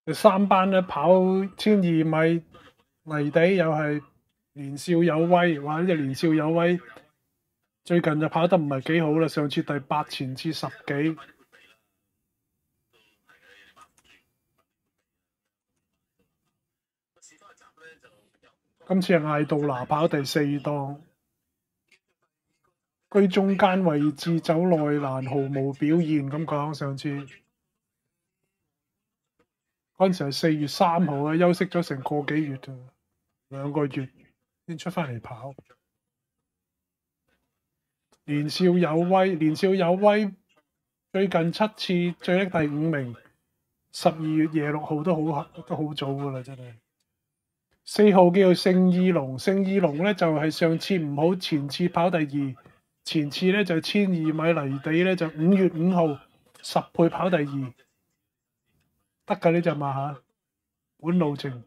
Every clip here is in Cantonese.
第3班咧跑1200米泥地又係年少有威，哇！呢隻年少有威最近就跑得唔係幾好啦，上次第8前次10幾。今次係艾杜拿跑第4檔，居中間位置走內欄，毫無表現咁講。上次嗰陣時係4月3號啊，休息咗成個幾月啊，2個月先出翻嚟跑。年少有威，年少有威，最近7次最叻第5名，12月26號都好早噶啦，真係。4號叫做聖意龍，聖意龍咧就係上次唔好，前次跑第2，前次咧就1200米泥地咧就5月5號10倍跑第2，得㗎呢隻馬嚇，本路程。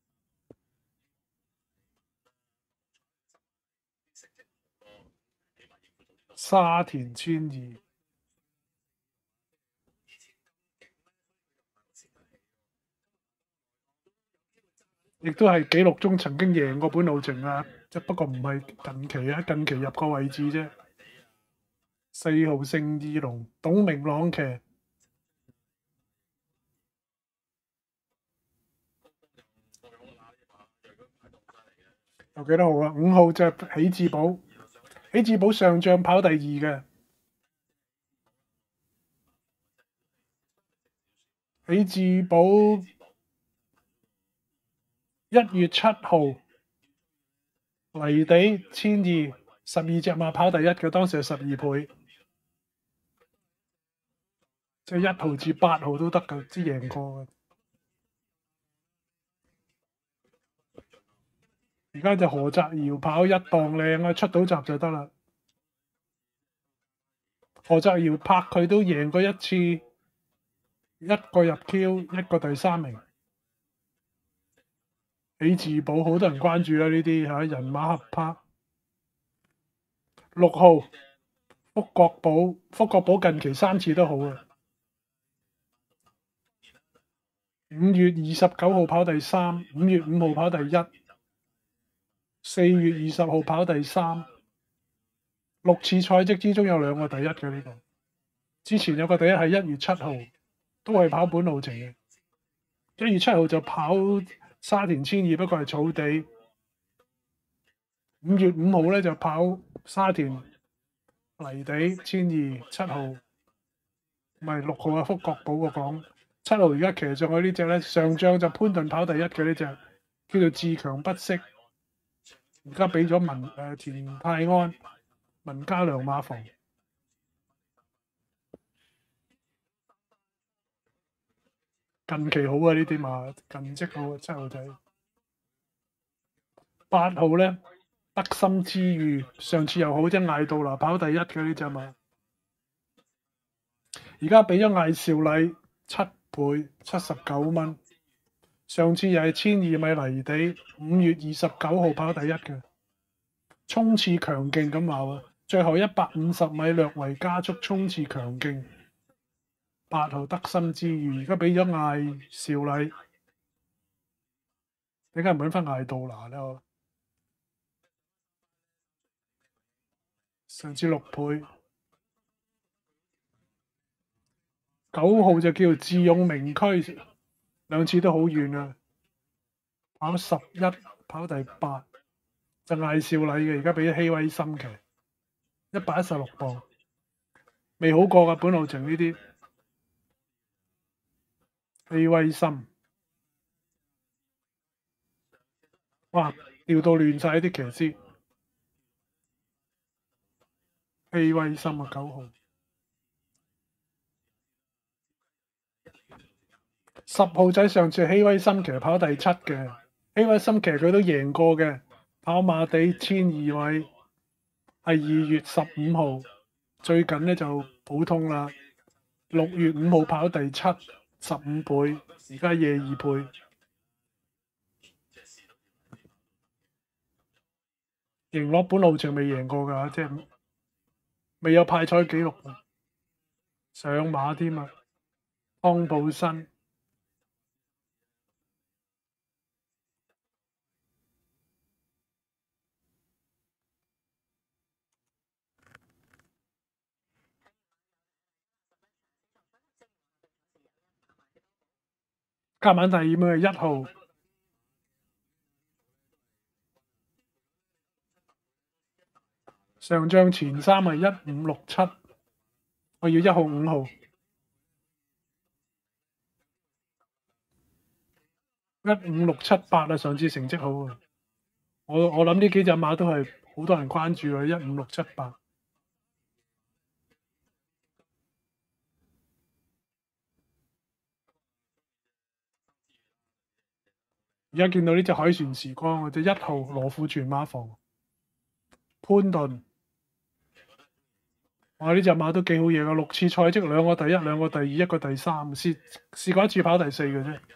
沙田1200，亦都係紀錄中曾經贏過本路程啊，即不過唔係近期啊，近期入個位置啫。4號聖意龍，董明朗騎。有幾多號啊？5號就喜智寶，喜智寶上仗跑第2嘅。喜智寶1月7號泥地1200，12隻馬跑第1嘅，當時係12倍，即係1號至8號都得㗎，知贏過嘅。而家就何澤堯跑1檔靚啊，出到閘就得啦。何澤堯拍佢都贏過1次，1個入 Q， 1個第3名。喜智寶好多人關注啦，呢啲嚇人馬合拍。6號福國寶，福國寶近期3次都好啊。5月29號跑第3， 5月5號跑第1， 4月20號跑第3。6次賽績之中有2個第1嘅呢個。之前有個第1係1月7號，都係跑本路程嘅。1月7號就跑沙田1200，不過係草地。5月5號咧就跑沙田泥地1200，7號唔係6號啊，福國寶個講。7號而家騎上去呢隻咧，上仗就潘頓跑第1嘅呢隻，叫做自強不息。而家俾咗田泰安、文家良馬房。近期好啊，呢啲馬近績好啊，7號仔。8號咧，德心之譽上次又好啫，艾杜拿跑第1嘅呢隻馬。而家俾咗艾兆禮7倍79蚊，上次又係1200米泥地5月29號跑第1嘅，衝刺強勁咁話喎，最後150米略為加速衝刺強勁。8號德心之譽而家俾咗艾兆禮，點解唔揾翻艾杜拿咧？上次6倍。9號就叫做智勇名區，2次都好遠啊，跑11，跑第8，就艾兆禮嘅，而家俾咗希威森騎，116磅，未好過㗎本路程呢啲。希威森，哇，調到亂晒啲騎師。希威森啊，9號。10號仔上次希威森騎跑第7嘅，希威森騎佢都贏過嘅，跑馬地1200米，係2月15號，最近咧就普通啦。6月5號跑第7， 15倍，而家22倍。贏攞本路程未贏過㗎，即係未有派賽紀錄，上馬添啊，湯普森。 加碼第二名係1號。上仗前3係1567，我要1號、5號。15678啊，上次成績好啊！我諗呢幾隻馬都係好多人關注啊，15678。而家見到呢隻海船時光啊，隻1號羅富全馬房潘頓，哇！呢隻馬都幾好嘢噶，6次賽績2個第一、2個第二、1個第三，試過1次跑第4嘅啫。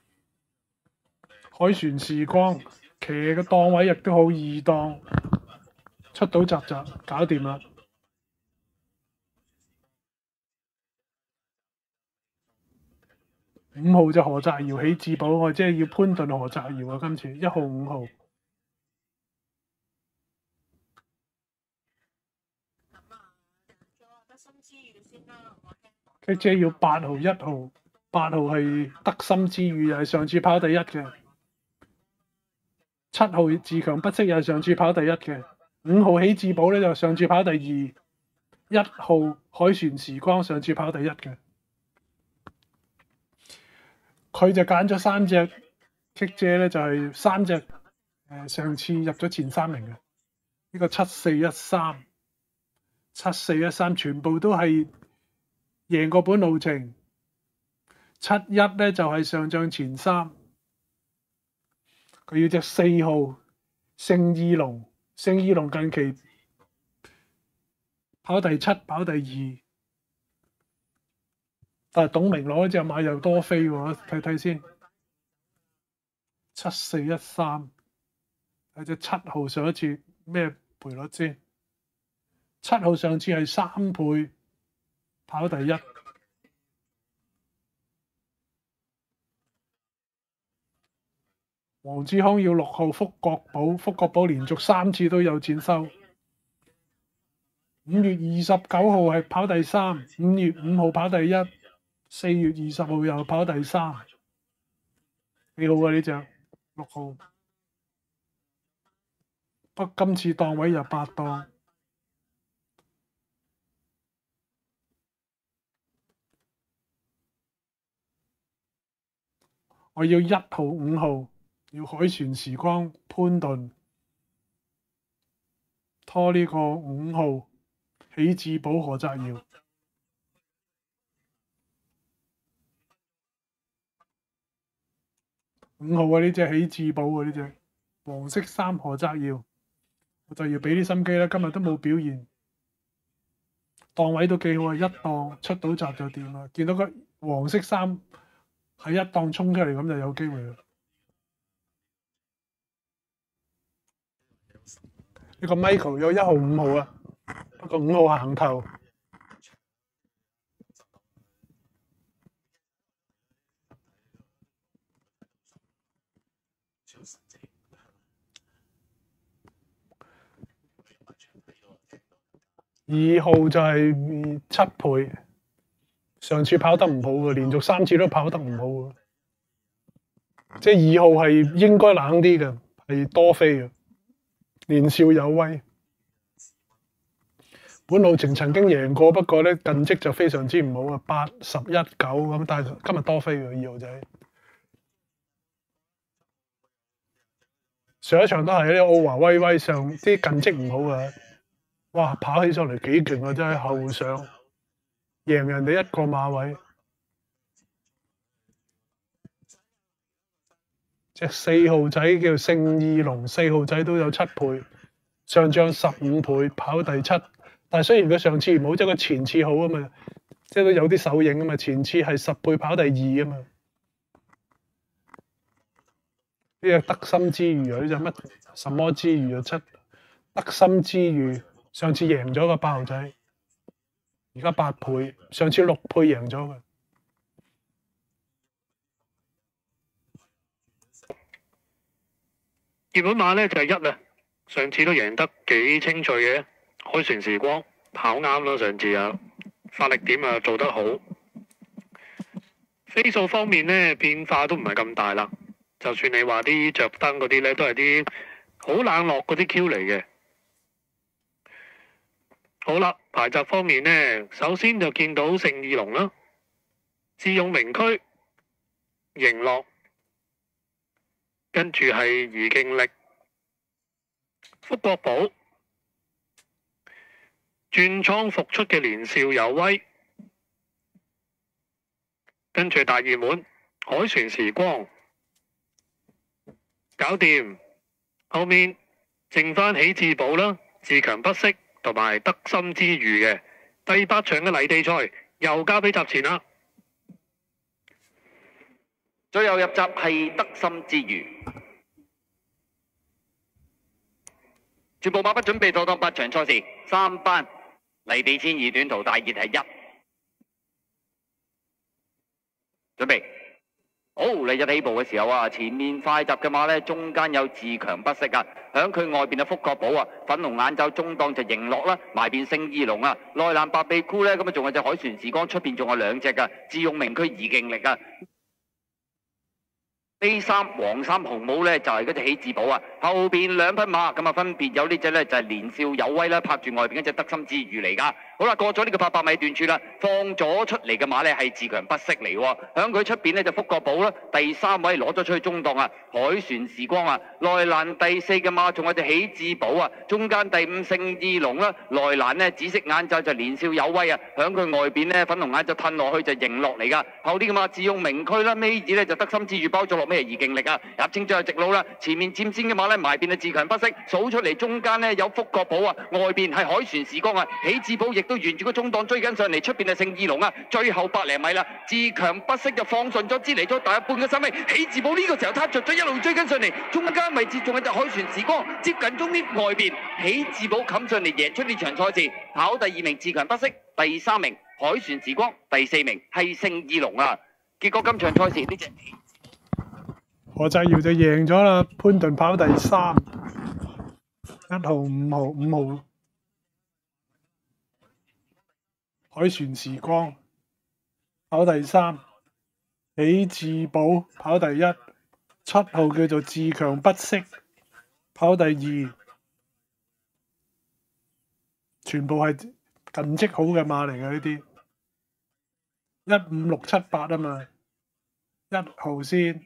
海船時光騎嘅檔位亦都好易檔，出到閘搞掂啦。5號就何澤堯起至寶，我即係要潘頓何澤堯啊！今次1號、5號。佢姐要8號、1號，8號係得心之語，又係上次跑第一嘅。7號自強不息又係上次跑第一嘅。5號起至寶咧就上次跑第二。1號海船時光上次跑第一嘅。佢就揀咗3隻棘姐咧，就係3隻上次入咗前3名嘅。呢個7413、7413全部都係贏過本路程。71咧就係上仗前3。佢要隻4號聖意龍，聖意龍近期跑第7、跑第2，但係董明攞隻馬又多飛喎，睇睇先。7413，睇隻7號上一次咩賠率先？7號上次係3倍跑第1。黃志康要6號福國寶，福國寶連續3次都有錢收。5月29號係跑第3，5月5號跑第1，4月20號又跑第3，幾好啊呢隻6號。不過今次檔位又8檔。我要1號、5號。要海船時光潘頓拖呢個5號起至寶何澤堯，5號啊呢隻起至寶啊呢隻黃色衫何澤堯，我就要俾啲心機啦。今日都冇表現，檔位都幾好啊，一檔出到閘就掂啦。見到個黃色衫喺一檔衝出嚟咁就有機會啦。呢個 Michael 有1號、5號啊，不過5號行頭。2號就係7倍，上次跑得唔好嘅，連續3次都跑得唔好嘅，即係2號係應該冷啲嘅，係多飛嘅。年少有威，本路程曾經贏過，不過咧近績就非常之唔好啊，8、11、9咁，但係今日多飛嘅2號仔。上一場都係呢奧華威威上啲近績唔好啊，哇跑起上嚟幾勁啊，真係後上贏人哋1個馬位。隻4號仔叫聖意龍，4號仔都有7倍，上仗15倍，跑第7。但係雖然佢上次唔好，即係佢前次好啊嘛，即係都有啲手影啊嘛。前次係10倍跑第2啊嘛。呢隻得心之餘啊，呢隻乜什麼之餘啊，7得心之餘，上次贏咗個8號仔，而家8倍，上次6倍贏咗佢。 熱門馬咧就係1啊，上次都贏得幾清脆嘅，海船時光跑啱啦，上次啊發力點啊做得好， 飛數方面咧變化都唔係咁大啦，就算你話啲着燈嗰啲咧，都係啲好冷落嗰啲 Q 嚟嘅。好啦，排集方面咧，首先就見到聖義龍啦、智勇名區、迎樂，跟住係怡敬力、福國寶、轉倉復出嘅年少有威，跟住大熱門海船時光，搞掂。後面剩翻喜智寶啦、自強不息同埋得心之餘嘅第8場嘅泥地賽，又交俾集前啦。 最後入閘係得心之餘，全部馬不準備妥當8場賽事，3班泥地千二短途大熱係1，準備。好，嚟日起步嘅時候啊，前面快閘嘅馬呢，中間有自強不息啊，響佢外邊嘅福國寶啊，粉紅眼罩中檔就迎樂啦，埋邊聖義龍啊，內欄白臂箍呢，咁啊仲有隻海船時光，出邊仲有2隻噶，智勇名區怡敬力啊。A3黃衫紅帽呢，就係嗰隻喜智寶啊，後邊2匹馬咁啊分別有呢隻呢，就係年少有威啦，拍住外邊嗰隻得心之餘嚟噶。好啦，過咗呢個800米段處啦，放咗出嚟嘅馬呢係自強不息嚟喎，響佢出邊呢就福國寶啦，第3位攞咗出去中檔啊，海船時光啊，內欄第4嘅馬仲有隻喜智寶啊，中間第5聖義龍啦，內欄呢紫色眼罩就年少有威啊，響佢外邊呢粉紅眼就褪落去就迎落嚟噶，後啲嘅馬智勇名區啦，尾子呢就得心之餘包咗落咩怡敬力啊，入清最後直路啦，前面佔先嘅馬呢埋邊係自強不息，數出嚟中間呢有福國寶啊，外邊係海船時光啊，喜智寶亦都沿住個中檔追緊上嚟，出邊係聖義龍啊，最後100零米啦，自強不息就放順咗支嚟咗大半個身位，喜智寶呢個時候撻着咗一路追緊上嚟，中間位置仲有隻海船時光接近終啲外邊，喜智寶冚上嚟贏出呢場賽事，跑第2名自強不息，第3名海船時光，第4名係聖義龍啊，結果今場賽事呢隻何澤堯就贏咗啦，潘頓跑第3，1號、5號、5號。海船時光跑第3，喜智寶跑第1，7號叫做自強不息跑第2，全部係近績好嘅馬嚟嘅呢啲，1、5、6、7、8啊嘛，1號先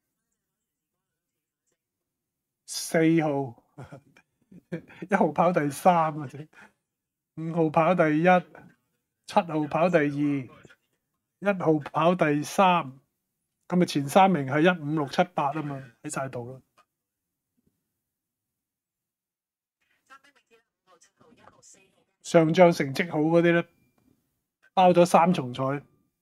，4號，1號跑第3啊，5號跑第1。7號跑第2，1號跑第3，咁咪前3名係1、5、6、7、8啊嘛，喺晒度咯。上仗成績好嗰啲咧，包咗3重彩。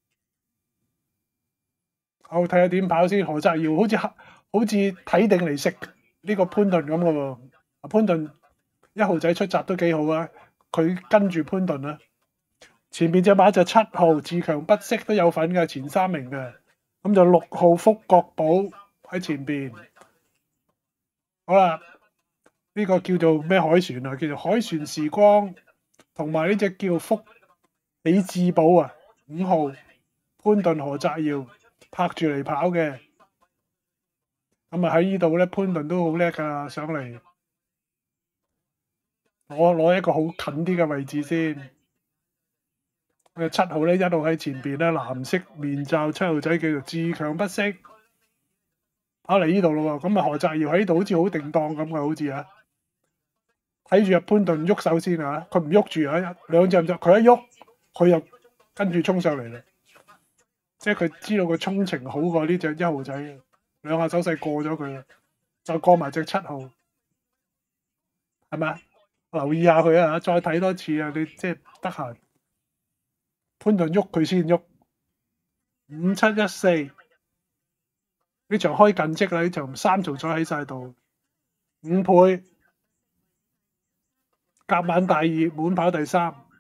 我睇下點跑先。何澤堯好似睇定嚟食呢個潘頓咁嘅喎。潘頓1號仔出閘都幾好啊，佢跟住潘頓啦。前面隻馬就7號自強不息都有份嘅，前3名嘅，咁就6號福國寶喺前邊。好啦，呢個叫做咩海船啊？叫做海船時光，同埋呢隻叫福喜智寶啊，5號潘頓何澤堯拍住嚟跑嘅。咁啊喺呢度咧，潘頓都好叻㗎，上嚟攞一個好近啲嘅位置先。7號咧，1號喺前邊咧，藍色面罩7號仔叫做自強不息，跑嚟呢度咯喎。咁啊何澤堯喺呢度好似好定當咁嘅，好似啊，睇住阿潘頓喐手先啊，佢唔喐住啊，2隻唔喐，佢一喐佢又跟住衝上嚟啦，即係佢知道個衝程好過呢隻1號仔嘅，2下手勢過咗佢啦，就過埋隻7號，係咪啊？留意下佢啊，再睇多次啊，你即係得閒。潘頓喐佢先喐，5、7、1、4呢場開近績啦，呢場3重彩喺晒度，5倍，夾晚大熱滿跑第3。